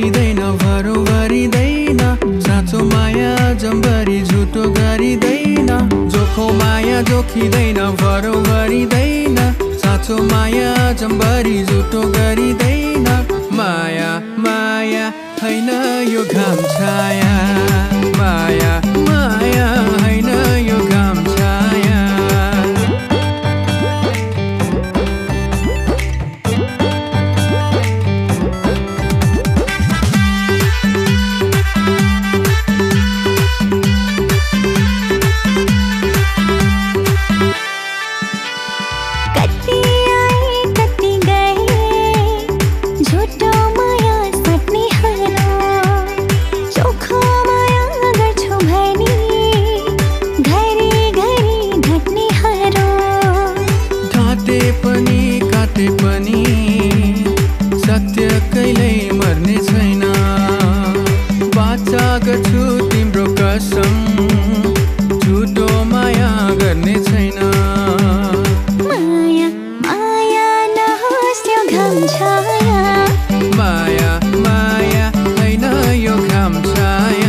जोखिँदैन भरौ गरिँदैन साँचो माया जम्बरी झुटो गरिँदैन जोखो माया जोखिँदैन भरौ गरिँदैन साँचो माया जम्बरी झुटो गरिँदैन माया माया हैन यो घाम छाया माया माया हैन यो घाम छाया सत्य कहिल्यै मर्ने छैन बाचा गर्छु तिम्रो कसम झुटो माया गर्ने छैन माया माया नहोस् यो घाम छाया माया माया हैन यो घाम छाया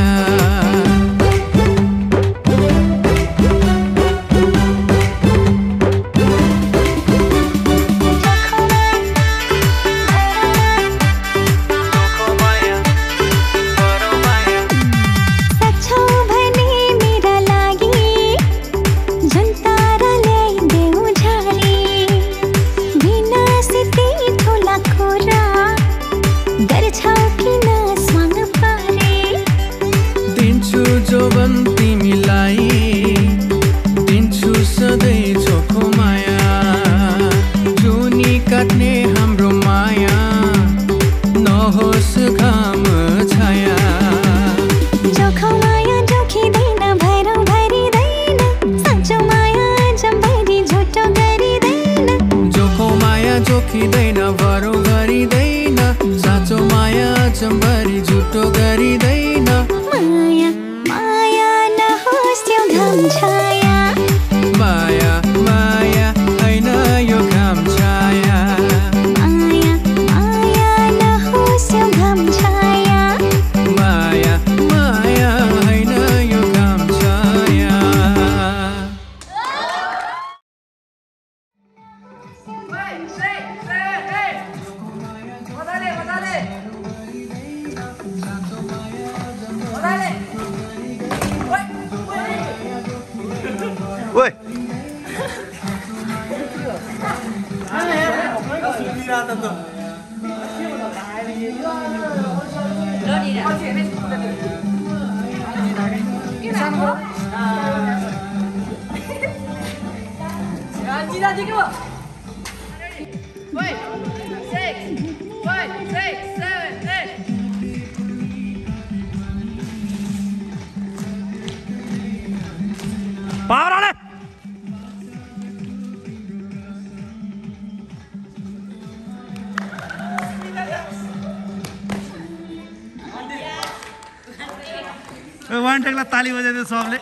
जोवन तिमीलाई दिन्छु सधैँ चोखो माया जुनी काट्ने हाम्रो माया नहोस् घाम छाया जोखो माया जोखिँदैन भैरौ भरिँदैन साँचो माया जम्बरी झुटो गरिँदैन जोखो माया जोखिँदैन भरौ गरिँदैन साँचो माया जम्बरी झुटो गरिँदैन माया माया नहोस् यो घाम छाया माया माया हैन यो घाम छाया माया माया नहोस् यो घाम छाया माया माया हैन यो घाम छाया Oi! Power on it! One take la ताली बजाइदियो सबले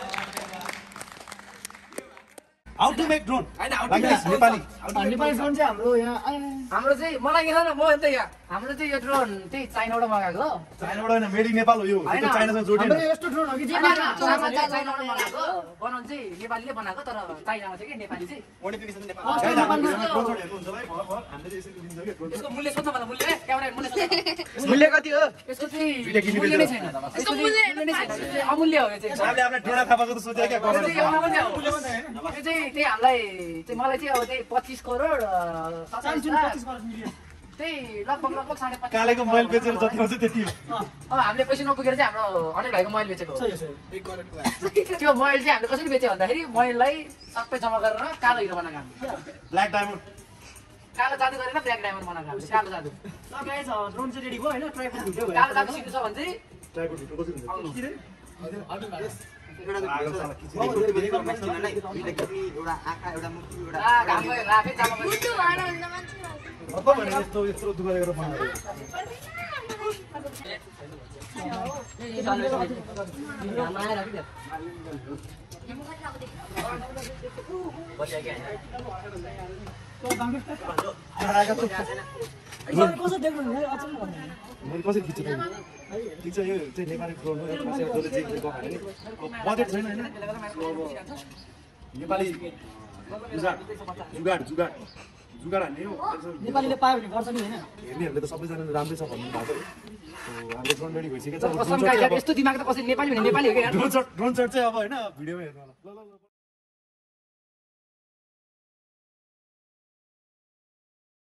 How to make drone? Like this, Nepali. Nepali drone चाहिँ हाम्रो यहाँ हाम्रो चाहिँ मलाई यहाँ म यता यहाँ हाम्रो चाहिँ यो ड्रोन त्यही चाइनाबाट मगाएको चाइनाबाट होइन मेड इन नेपाल हो यो त्यो चाइनासँग जोडिएन हाम्रो यस्तो ड्रोन हो कि चाइनाबाट मगाएको बनाउनु चाहिँ नेपालीले बनाएको तर चाइनामा चाहिँ के नेपाली चाहिँ मोडिफिकेसन नेपाल चाइनामा ड्रोन छोडेको हुन्छ भाइ फरक फरक हामीले चाहिँ यसरी दिन्छ के ड्रोन यसको मूल्य सोध्न मलाई मूल्य क्यामेरा मूल्य सोध्न मूल्य कति हो यसको चाहिँ मूल्य नै छैन यसको मूल्य नै छैन अमूल्य हो यो चाहिँ हामीले आफ्नो ड्रोन थापाको त सोचे क्या यो चाहिँ अमूल्य हो यो चाहिँ त्यही हामीलाई चाहिँ मलाई चाहिँ अब त्यही 25 करोड 27 लाख त्यही लगभग 5.5 कालेको मोबाइल बेचेर जति हुन्छ त्यति हो अब हामीले पैसा नपुगेर चाहिँ हाम्रो अनिल भाइको मोबाइल बेचेको हो त्यो मोबाइल चाहिँ हामीले कसरी बेच्यो भन्दाखेरि मोबाइललाई सबै जम्मा गरेर कालो हिरो बनाएको हामीले ब्ल्याक डायमन्ड कालो जादु गरेर ब्ल्याक डायमन्ड बनाएको हामीले कालो जादु ड्रोन चाहिँ रेडी भयो होइन ट्राइपोड भिडियो कालो जादु सिक्नु छ भने चाहिँ ट्राइपोड भिडियो कसरी हुन्छ एउटा आँखा एउटा मुखी एउटा घाम गयो लाफे जामा गयो अब भने यस्तो यस्तो दुःख गरेर बनाएको मैले कसरी खिच्छु त ठिक छ यो चाहिँ नेपाली ड्रोन हो जसले चाहिँ गएको भने बजेट छैन हैन नेपाली जुगाड हान्ने हो नेपालीले पायो भने गर्छ नि हैन हेर्नेहरूले त सबैजना राम्रै छ भन्नु भएको हो हाम्रो ड्रोन रेडी भइसकेको छ कसम गाइस यस्तो दिमाग त कसरी नेपाली भने नेपाली हो के यार ड्रोन शट चाहिँ अब हैन भिडियोमा हेर्नु होला ल